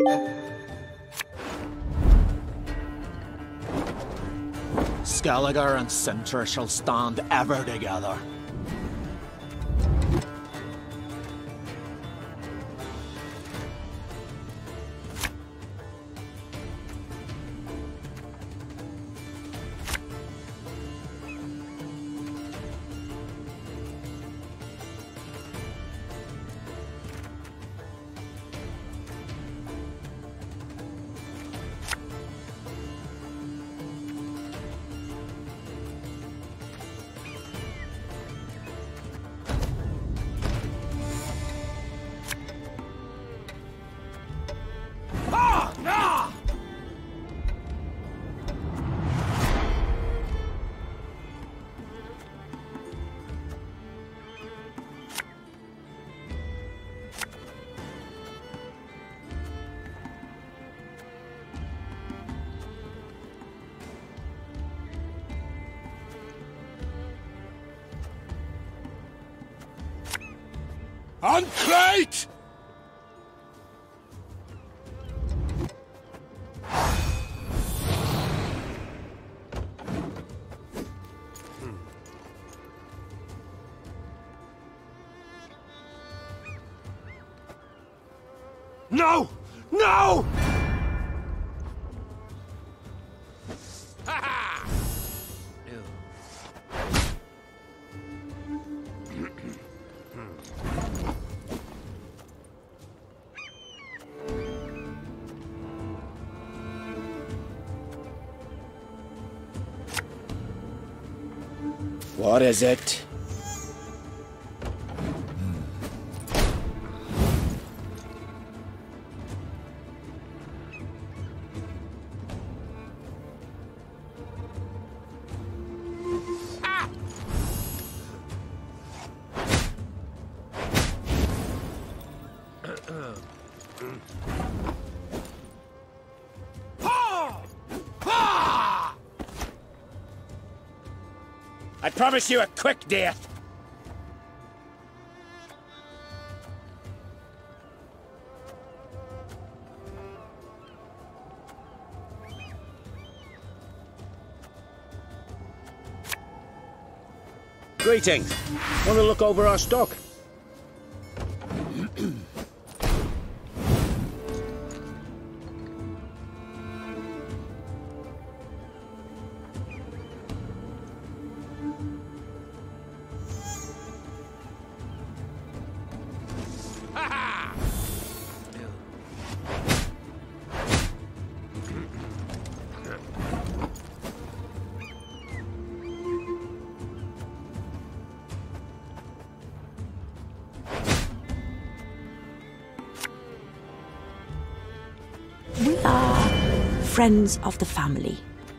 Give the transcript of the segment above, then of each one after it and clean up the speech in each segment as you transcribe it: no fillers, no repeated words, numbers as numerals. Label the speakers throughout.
Speaker 1: Skelliger and Sintra shall stand ever together.
Speaker 2: Unpaid! No! No!
Speaker 3: What is it? I promise you a quick death. Greetings. Want to look over our stock?
Speaker 4: We are friends of the family.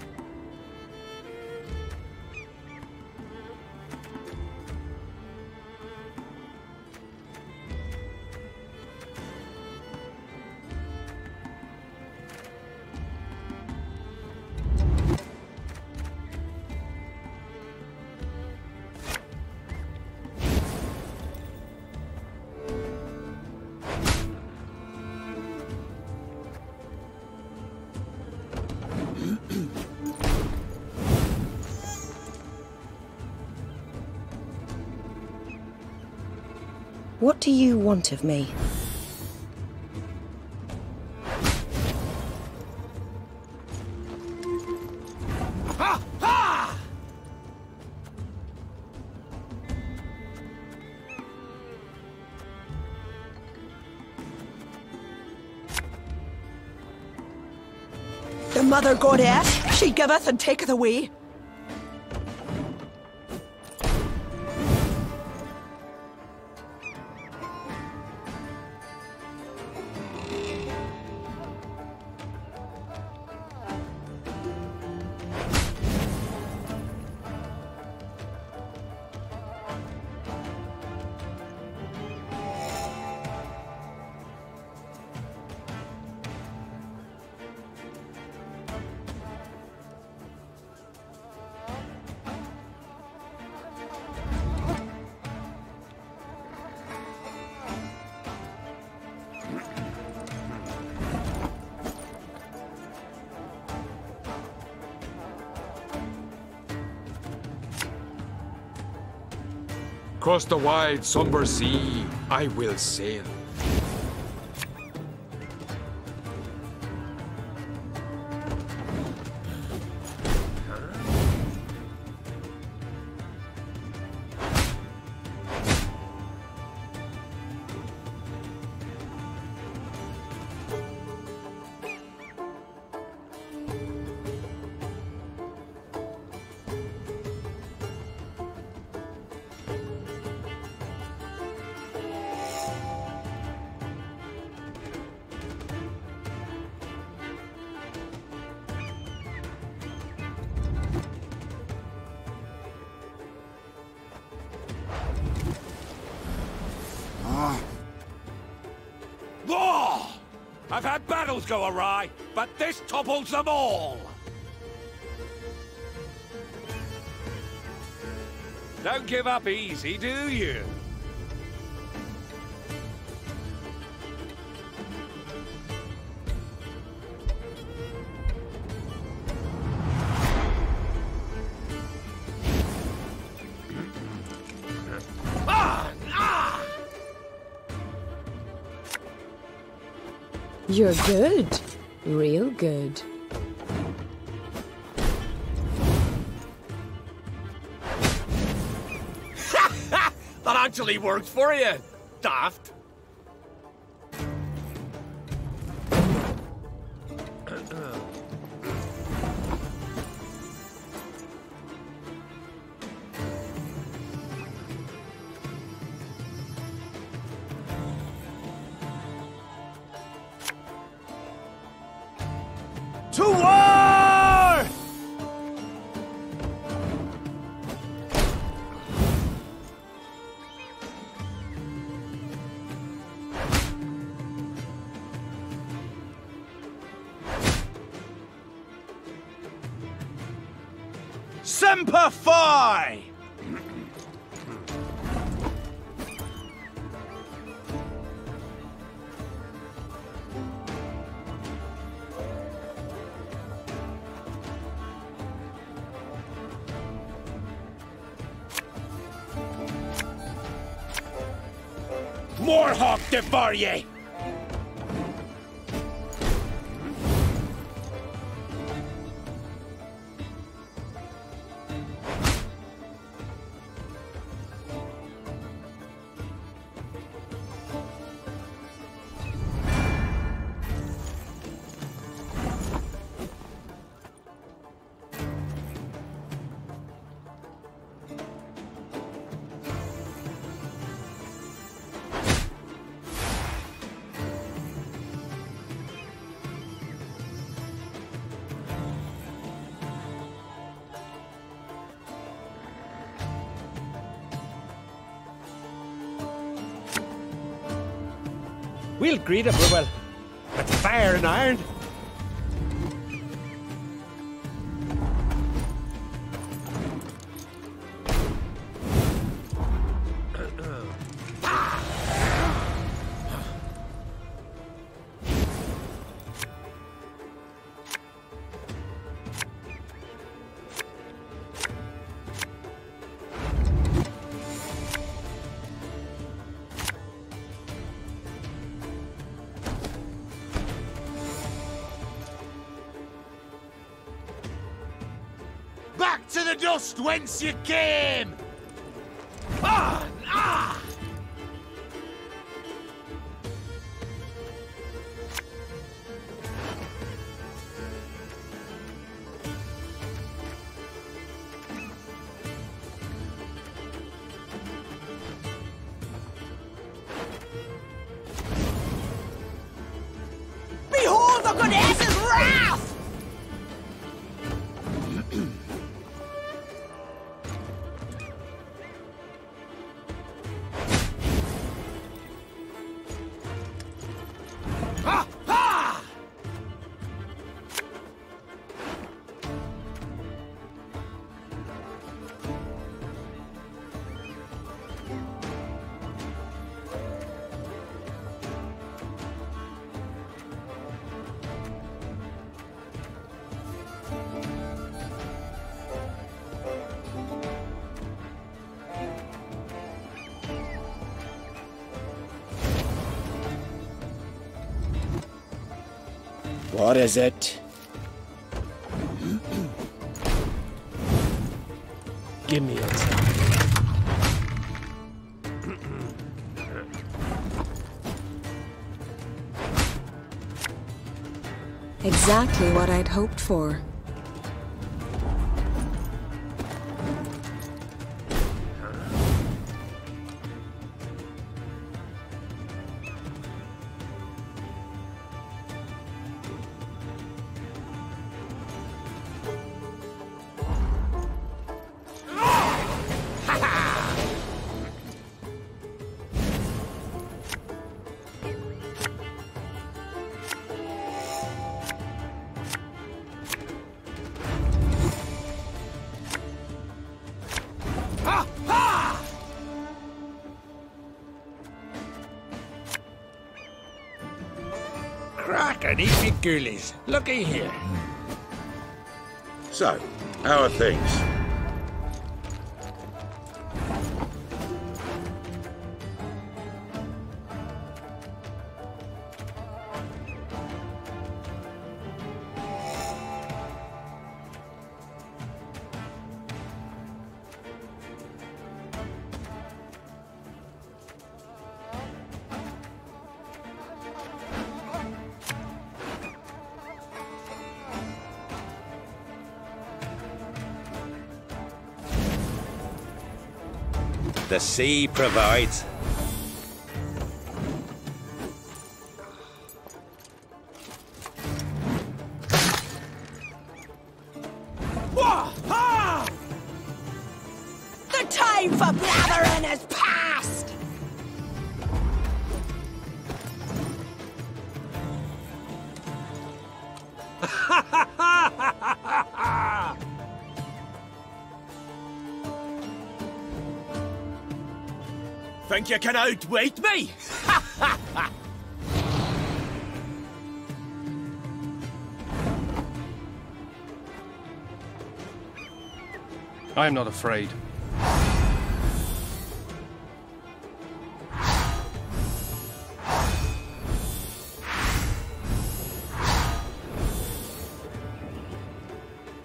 Speaker 5: What do you want of me?
Speaker 2: Ha! Ha!
Speaker 6: The mother goddess, she giveth and taketh away.
Speaker 2: Across the wide, somber sea, I will sail.
Speaker 7: Oh! I've had battles go awry, but this topples them all! Don't give up easy, do you?
Speaker 8: You're good. Real good.
Speaker 7: That actually worked for you, daft.
Speaker 1: To war! Semper Fi!
Speaker 3: Moorhawk devour ye! We'll greet it, well, with fire and iron.
Speaker 1: Back to the dust whence you came!
Speaker 6: Behold the goddess's wrath!
Speaker 9: What is it?
Speaker 3: Give me a time.
Speaker 5: Exactly what I'd hoped for.
Speaker 7: Crack and eat me ghoulies. Looky here.
Speaker 10: So, how are things?
Speaker 11: The sea provides.
Speaker 6: The time for blathering is past!
Speaker 1: Think you can outwit me?
Speaker 3: I am not afraid.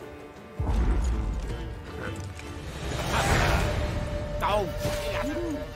Speaker 1: Oh.